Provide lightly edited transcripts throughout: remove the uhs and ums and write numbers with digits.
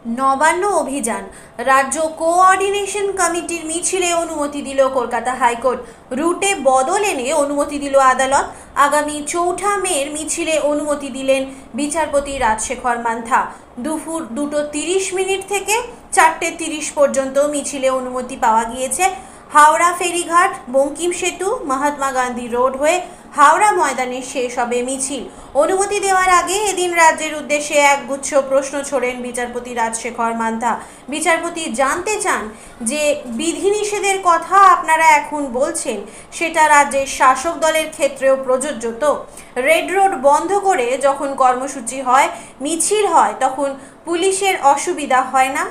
নবান্ন অভিযান রাজ্য কোঅর্ডিনেশন কমিটির মিছিলে অনুমতি দিল কলকাতা হাইকোর্ট। রুটে বদল এনে অনুমতি দিল আদালত। আগামী 4 মের মিছিলে অনুমতি দিলেন বিচারপতি রাজশেখর মান্থা। দুপুর 2:30 থেকে 4:30 পর্যন্ত মিছিলে অনুমতি পাওয়া গিয়েছে। হাওড়া ফেরিঘাট, বঙ্কিম সেতু, মহাত্মা গান্ধী রোড হয়ে হাওড়া ময়দানে শেষ হবে মিছিল। অনুমতি দেওয়ার আগে এদিন রাজ্যের উদ্দেশ্যে একগুচ্ছ প্রশ্ন ছোড়েন বিচারপতি রাজশেখর মান্থা। বিচারপতি জানতে চান যে বিধিনিষেধের কথা আপনারা এখন বলছেন সেটা রাজ্যের শাসক দলের ক্ষেত্রেও প্রযোজ্য তো? রেড রোড বন্ধ করে যখন কর্মসূচি হয়, মিছিল হয়, তখন পুলিশের অসুবিধা হয় না?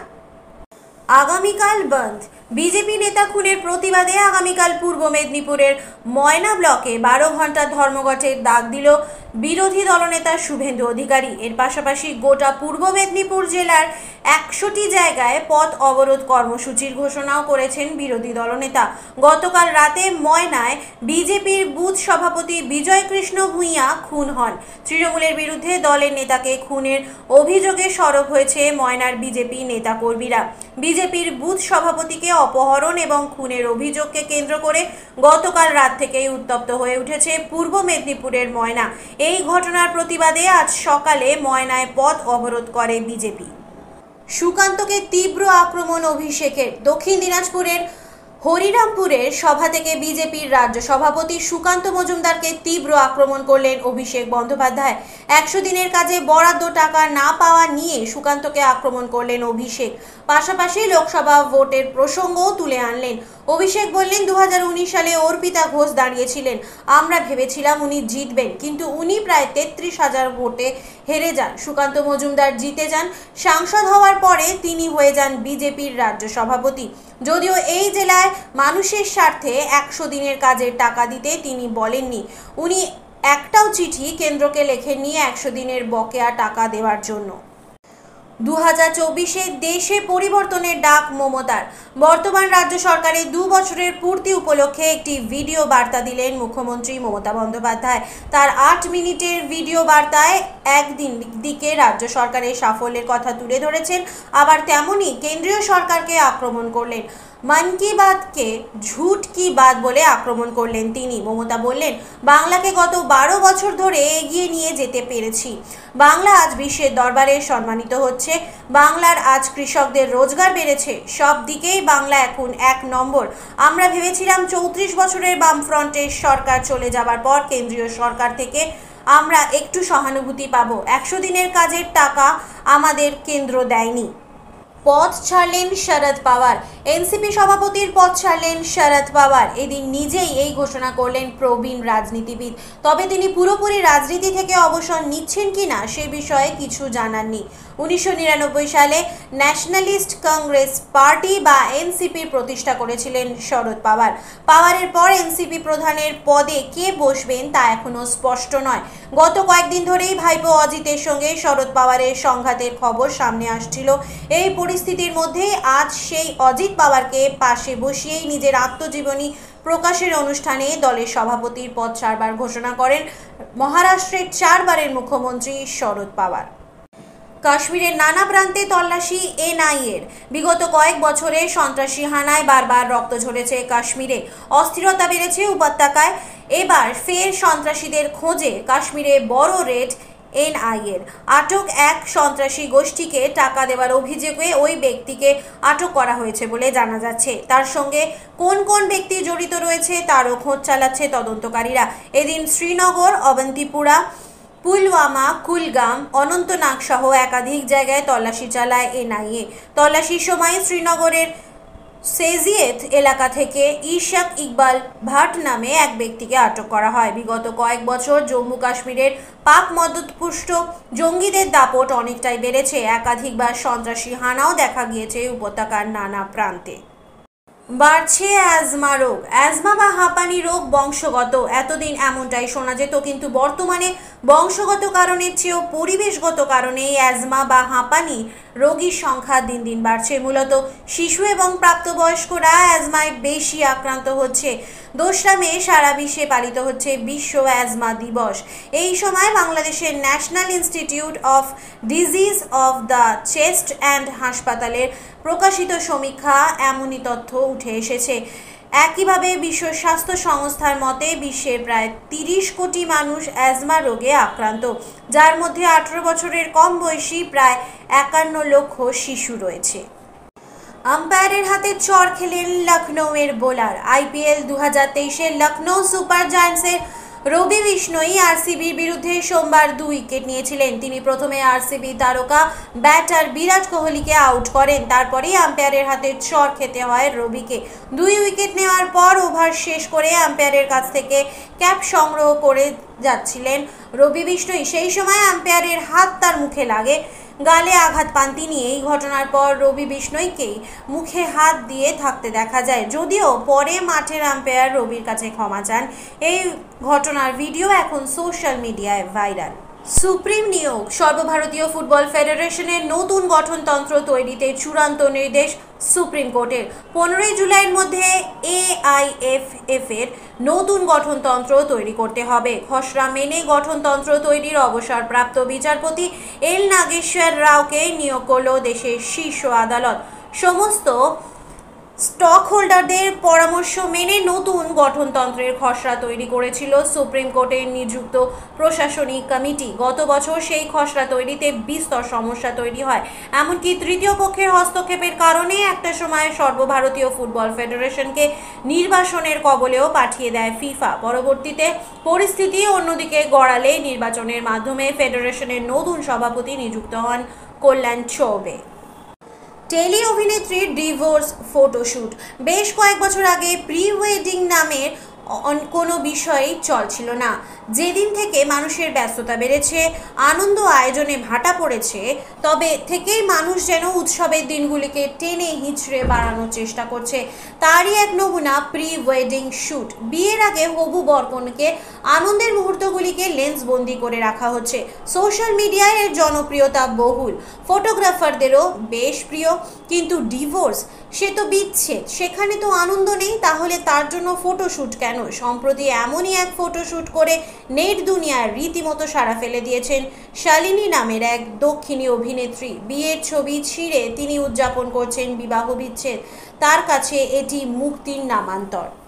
আগামীকাল বন্ধ। বিজেপি নেতা খুনের প্রতিবাদে আগামীকাল পূর্ব মেদিনীপুরের ময়না ব্লকে 12 ঘন্টার ধর্মঘটের ডাক দিল বিরোধী দলনেতা শুভেন্দু অধিকারী। এর পাশাপাশি গোটা পূর্ব মেদিনীপুর জেলার 100টি জায়গায় পথ অবরোধ কর্মসূচির ঘোষণাও করেছেন বিরোধী দলনেতা। গতকাল রাতে ময়নায় বিজেপির বুথ সভাপতি বিজয় কৃষ্ণ ভূঁইয়া খুন হন। তৃণমূলের বিরুদ্ধে দলের নেতাকে খুনের অভিযোগে সরব হয়েছে ময়নার বিজেপি নেতাকর্মীরা। বিজেপির বুথ সভাপতিকে অপহরণ এবং খুনের অভিযোগকে কেন্দ্র করে গতকাল রাত থেকেই উত্তপ্ত হয়ে উঠেছে পূর্ব মেদিনীপুরের ময়না। এই ঘটনার প্রতিবাদে আজ সকালে ময়নায় পথ অবরোধ করে বিজেপি। সুকান্তকে তীব্র আক্রমণ অভিষেকের। দক্ষিণ দিনাজপুরের হরিরামপুরের সভা থেকে বিজেপির রাজ্য সভাপতি সুকান্ত মজুমদারকে তীব্র আক্রমণ করলেন অভিষেক বন্দ্যোপাধ্যায়। 100 দিনের কাজে বরাদ্দ টাকা না পাওয়া নিয়ে সুকান্তকে আক্রমণ করলেন অভিষেক। পাশাপাশি লোকসভা ভোটের প্রসঙ্গও তুলে আনলেন। অভিষেক বললেন, 2019 সালে অর্পিতা ঘোষ দাঁড়িয়েছিলেন, আমরা ভেবেছিলাম উনি জিতবেন, কিন্তু উনি প্রায় 33,000 ভোটে হেরে যান। সুকান্ত মজুমদার জিতে যান। সাংসদ হওয়ার পরে তিনি হয়ে যান বিজেপির রাজ্য সভাপতি। যদিও এই জেলায় মানুষের স্বার্থে 100 দিনের কাজের টাকা দিতে তিনি বলেননি। উনি একটাও চিঠি কেন্দ্রকে লেখেননি 100 দিনের বকেয়া টাকা দেওয়ার জন্য। 2024-এ দেশে পরিবর্তনের ডাক মমতার। বর্তমান রাজ্য সরকারের 2 বছরের পূর্তি উপলক্ষে একটি ভিডিও বার্তা দিলেন মুখ্যমন্ত্রী মমতা বন্দ্যোপাধ্যায়। তার 8 মিনিটের ভিডিও বার্তায় একদিকে রাজ্য সরকারের সাফল্যের কথা তুলে ধরেছেন, আবার তেমনি কেন্দ্রীয় সরকারকে আক্রমণ করলেন। মন কি বাতকে ঝুট কি বাত বলে আক্রমণ করলেন তিনি। মমতা বললেন, বাংলাকে গত 12 বছর ধরে এগিয়ে নিয়ে যেতে পেরেছি। বাংলা আজ বিশ্বের দরবারে সম্মানিত হচ্ছে। বাংলার আজ কৃষকদের রোজগার বেড়েছে। সব দিকেই বাংলা এখন 1 নম্বর। আমরা ভেবেছিলাম 34 বছরের বামফ্রন্টের সরকার চলে যাবার পর কেন্দ্রীয় সরকার থেকে আমরা একটু সহানুভূতি পাবো। 100 দিনের কাজের টাকা আমাদের কেন্দ্র দেয়নি। পথ ছাড়লেন শরদ পাওয়ার। এনসিপি সভাপতির পথ ছাড়লেন শরদ পাওয়ার। এদিন নিজেই এই ঘোষণা করলেন প্রবীণ রাজনীতিবিদ। তবে তিনি পুরোপুরি রাজনীতি থেকে অবসর নিচ্ছেন কিনা সে বিষয়ে কিছু জানাননি। 1999 সালে ন্যাশনালিস্ট কংগ্রেস পার্টি বা এনসিপির প্রতিষ্ঠা করেছিলেন শরদ পাওয়ার। পাওয়ারের পর এনসিপি প্রধানের পদে কে বসবেন তা এখনো স্পষ্ট নয়। গত কয়েকদিন ধরেই ভাইপো অজিতের সঙ্গে শরদ পাওয়ারের সংঘাতের খবর সামনে আসছিল। এই পরিস্থিতির মধ্যেই আজ সেই অজিত পাওয়ারকে পাশে বসিয়েই নিজের আত্মজীবনী প্রকাশের অনুষ্ঠানে দলের সভাপতির পদ ছাড়বার ঘোষণা করেন মহারাষ্ট্রের 4 বারের মুখ্যমন্ত্রী শরদ পাওয়ার। কাশ্মীরের নানা প্রান্তে তল্লাশি এনআইএর। বিগত কয়েক বছরে সন্ত্রাসী হানায় বারবার রক্ত ঝরেছে কাশ্মীরে। অস্থিরতা বেড়েছে উপত্যকায়। এবার ফের সন্ত্রাসীদের খোঁজে কাশ্মীরে বড় রেড এনআইএর। আটক এক সন্ত্রাসী গোষ্ঠীকে টাকা দেওয়ার অভিযোগে ওই ব্যক্তিকে আটক করা হয়েছে বলে জানা যাচ্ছে। তার সঙ্গে কোন কোন ব্যক্তি জড়িত রয়েছে তারও খোঁজ চালাচ্ছে তদন্তকারীরা। এদিন শ্রীনগর, অবন্তিপুরা, পুলওয়ামা, কুলগাম, অনন্তনাগ সহ একাধিক জায়গায় তল্লাশি চালায় এনআইএ। তল্লাশির সময় শ্রীনগরের সেজিয়েত এলাকা থেকে ইশাক ইকবাল ভাট নামে এক ব্যক্তিকে আটক করা হয়। বিগত কয়েক বছর জম্মু কাশ্মীরের পাক মদতপুষ্ট জঙ্গিদের দাপট অনেকটাই বেড়েছে। একাধিকবার সন্ত্রাসী হানাও দেখা গিয়েছে উপত্যকার নানা প্রান্তে। বাড়ছে অ্যাজমা রোগ। অ্যাজমা বা হাঁপানি রোগ বংশগত। এতদিন এমনটাই শোনা যেত, কিন্তু বর্তমানে বংশগত কারণের চেয়েও পরিবেশগত কারণে অ্যাজমা বা হাঁপানি রোগীর সংখ্যা দিন দিন বাড়ছে। মূলত শিশু এবং প্রাপ্তবয়স্করা অ্যাজমায় বেশি আক্রান্ত হচ্ছে। 2 মে সারা বিশ্বে পালিত হচ্ছে বিশ্ব অ্যাজমা দিবস। এই সময় বাংলাদেশের National Institute of Disease of the Chest and হাসপাতালের প্রকাশিত সমীক্ষা এমনই তথ্য উঠে এসেছে। একইভাবে বিশ্ব স্বাস্থ্য সংস্থার মতে বিশ্বে প্রায় 30 কোটি মানুষ অ্যাজমা রোগে আক্রান্ত, যার মধ্যে 18 বছরের কম বয়সী প্রায় 51 লক্ষ শিশু রয়েছে। আম্পায়ারের হাতে চড় খেলেন লখনৌয়ের বোলার। IPL 2023-এর লখনৌ সুপার জায়ান্টসের রবি বিষ্ণই আরসিবির বিরুদ্ধে সোমবার 2 উইকেট নিয়েছিলেন। তিনি প্রথমে আরসিবি তারকা ব্যাটার বিরাট কোহলিকে আউট করেন, তারপরেই আম্পায়ারের হাতে চড় খেতে হয় রবিকে। 2 উইকেট নেওয়ার পর ওভার শেষ করে আম্পায়ারের কাছ থেকে ক্যাপ সংগ্রহ করে যাচ্ছিলেন রবি বিষ্ণই। সেই সময় আম্পায়ারের হাত তার মুখে লাগে, গালে আঘাত পান তিনি। এই ঘটনার পর রবি বিষ্ণইকেই মুখে হাত দিয়ে থাকতে দেখা যায়, যদিও পরে মাঠের আম্পায়ার রবির কাছে ক্ষমা চান। এই ঘটনার ভিডিও এখন সোশ্যাল মিডিয়ায় ভাইরাল। সুপ্রিম নিয়োগ। সর্বভারতীয় ফুটবল ফেডারেশনের নতুন গঠনতন্ত্র তৈরিতে চূড়ান্ত নির্দেশ সুপ্রিম কোর্টের। 15 জুলাইয়ের মধ্যে AIFF এর নতুন গঠনতন্ত্র তৈরি করতে হবে। খসড়া মেনে গঠনতন্ত্র তৈরির অবসরপ্রাপ্ত বিচারপতি এল নাগেশ্বর রাওকে নিয়োগ করল দেশের শীর্ষ আদালত। সমস্ত স্টক হোল্ডারদের পরামর্শ মেনে নতুন গঠনতন্ত্রের খসড়া তৈরি করেছিল সুপ্রিম কোর্টের নিযুক্ত প্রশাসনিক কমিটি। গত বছর সেই খসড়া তৈরিতে বিস্তর সমস্যা তৈরি হয়, এমনকি তৃতীয় পক্ষের হস্তক্ষেপের কারণে একটা সময় সর্বভারতীয় ফুটবল ফেডারেশনকে নির্বাসনের কবলেও পাঠিয়ে দেয় ফিফা। পরবর্তীতে পরিস্থিতি অন্যদিকে গড়ালে নির্বাচনের মাধ্যমে ফেডারেশনের নতুন সভাপতি নিযুক্ত হন কল্যাণ চৌবে। টেলি অভিনেত্রীর ডিভোর্স ফটোশ্যুট। বেশ কয়েক বছর আগে প্রি ওয়েডিং নামের কোনো বিষয়ই চলছিল না। যেদিন থেকে মানুষের ব্যস্ততা বেড়েছে, আনন্দ আয়োজনে ভাটা পড়েছে, তবে থেকেই মানুষ যেন উৎসবের দিনগুলিকে টেনে হিঁচড়ে বাড়ানোর চেষ্টা করছে। তারই এক নমুনা প্রি ওয়েডিং শ্যুট। বিয়ের আগে হবু বরকনেকে আনন্দের মুহূর্তগুলিকে লেন্সবন্দি করে রাখা হচ্ছে। সোশ্যাল মিডিয়ায় এর জনপ্রিয়তা বহুল, ফটোগ্রাফারদেরও বেশ প্রিয়। কিন্তু ডিভোর্স, সে তো বিচ্ছেদ, সেখানে তো আনন্দ নেই। তাহলে তার জন্য ফটোশ্যুট কেন? সম্প্রতি এমনই এক ফটোশ্যুট করে নেট দুনিয়ার রীতিমতো সাড়া ফেলে দিয়েছেন শালিনী নামের এক দক্ষিণী অভিনেত্রী। বিয়ের ছবি ছিঁড়ে তিনি উদযাপন করছেন বিবাহ বিচ্ছেদ। তার কাছে এটি মুক্তির নামান্তর।